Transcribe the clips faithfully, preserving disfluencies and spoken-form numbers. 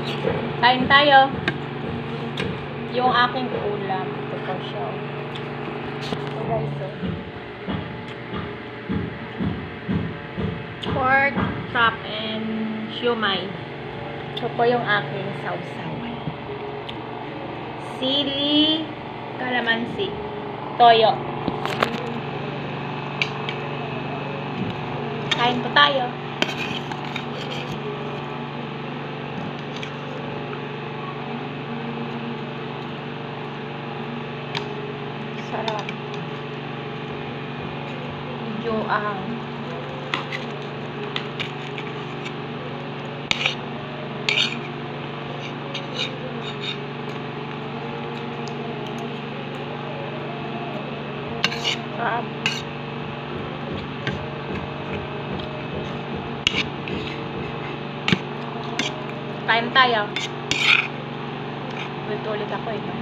Kain tayo. Yung aking ulam. Ito po siya. Ito guys. Oh. Pork, chop, and siomai. Ito po yung aking sausaw. Sili, kalamansi, toyo. Kain po tayo. Sarap. Medyo ang sarap. Kain tayo. Ulit ulit ako ito.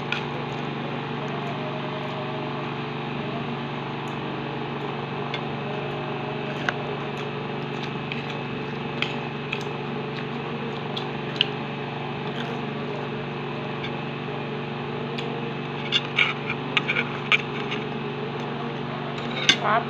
Sarap.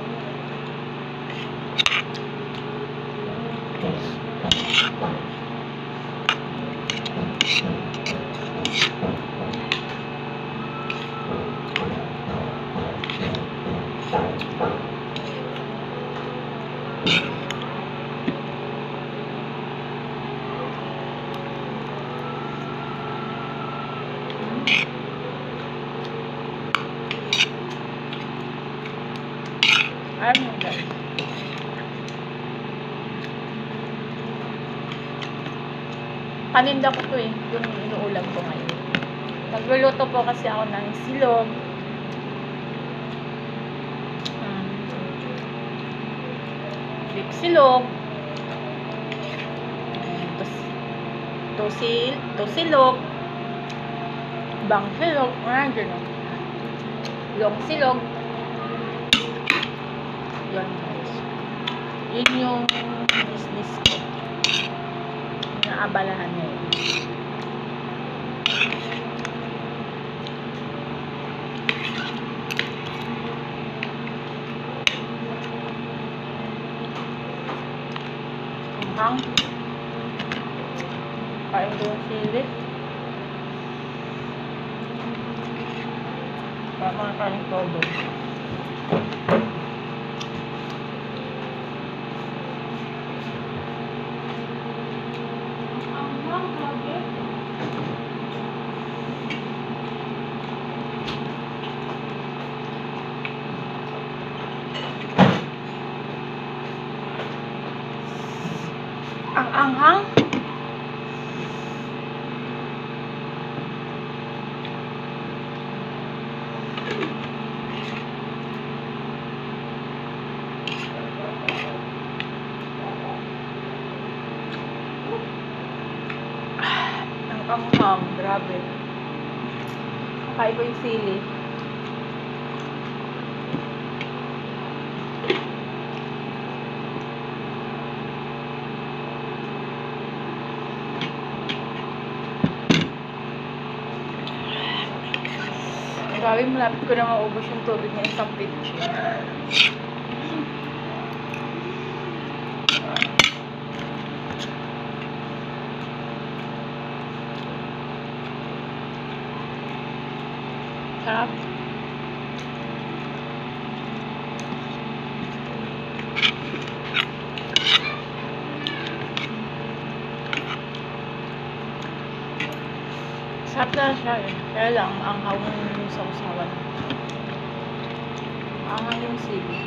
Ano guys? Paninda ko to eh, yung inuulam ko ngayon. Nagluluto po kasi ako ng silog. Hmm. Beef silog. Tosil, tosilog. Bang silog. Ah, gano'n. Long silog. Yan guys. Yun yung business ko. Naabalahan niya yun. Hang. Kain ko yung sili. Para mga kain todo. Ang anghang. Ang anghang, grabe. Kaya ko yung sili. Grabe, malapit ko na maubos yung tubig ng isang pitch. Sarap. Sarap na siya eh. Kaya lang, ang hawang yung sausawan. Ang yung sili.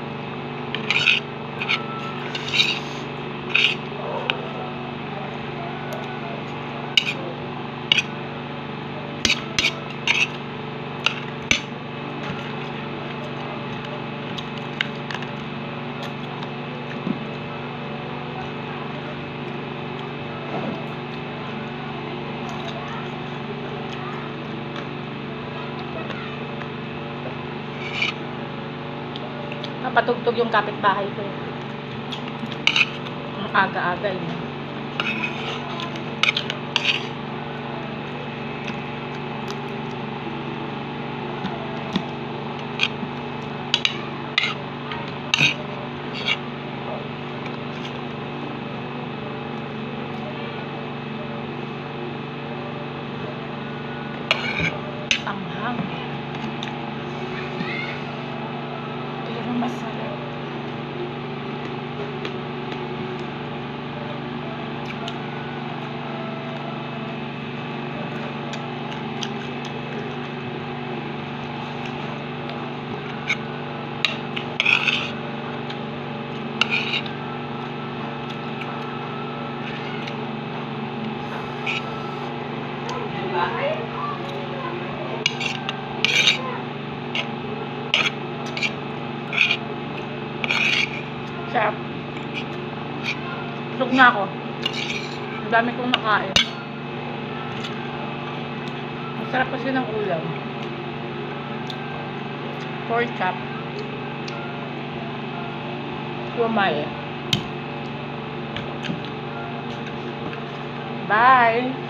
Napatugtog yung kapitbahay ko. Ang aga-aga yun. Sarap. Busog na ako. Ang dami kong nakain. Ang sarap kasi ng ulam. Pork chop. Siomai. Bye!